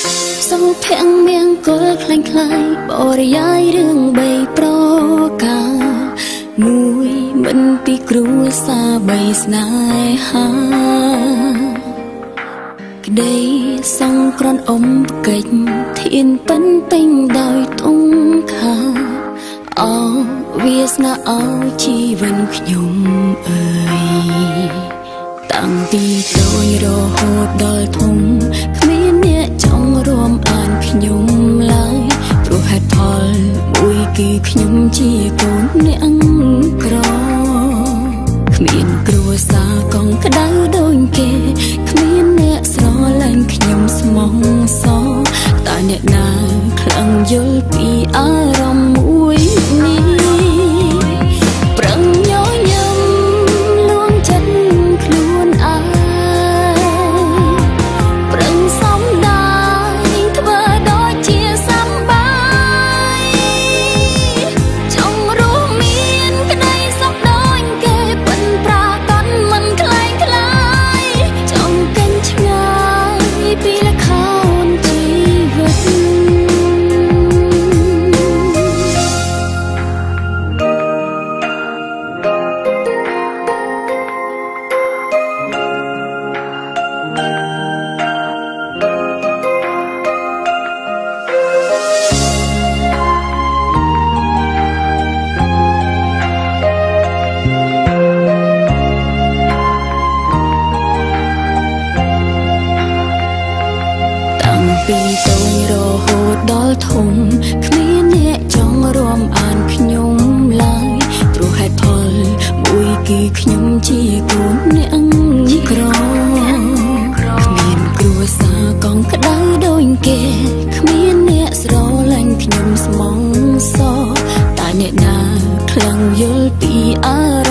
សុភ័ក្រមង្គលខ្លាំងខ្លាយបរិយាយរឿងបីប្រការមួយមិនពីគ្រួសារបីស្នេហាក្តីសង្ក្រន់អុំកិច្ចធានប៉ិនពេញដោយទុំខាអោវាសនាអោជីវិតខ្ញុំអើយតាំងពីតូចរហូតដល់ធំគ្មានអ្នកចង់រួមអានខ្ញុំឡើយព្រោះហេតុផលមួយគឺខ្ញុំជាកូនអ្នកក្រគ្មានគ្រួសារកងក្ដៅដូចគេគ្មានអ្នកស្រឡាញ់ខ្ញុំស្មោះសរតែអ្នកណាខ្លាំងយល់ពីអារម្មណ៍មួយនេះប្រឹងញញឹមលួងចិត្តខ្លួនឯងប្រឹងសំដាយធ្វើដូចជាសប្បាយចង់រួមមានក្តីសុខដូចគេពិនប្រាកដមិនខ្លែងខ្លាយចង់កិនឆ្ងាយពីលខោនជីវិតពីតូចរហូតដល់ធំគ្មានអ្នកចង់រួមអានខ្ញុំឡើយព្រោះហេតុផលមួយគឺខ្ញុំជាកូនអ្នកក្រគ្មានគ្រួសារកងក្ដៅដូចគេគ្មានអ្នកស្រឡាញ់ខ្ញុំស្មោះសរតែអ្នកណាខ្លាំងយល់ពីអារ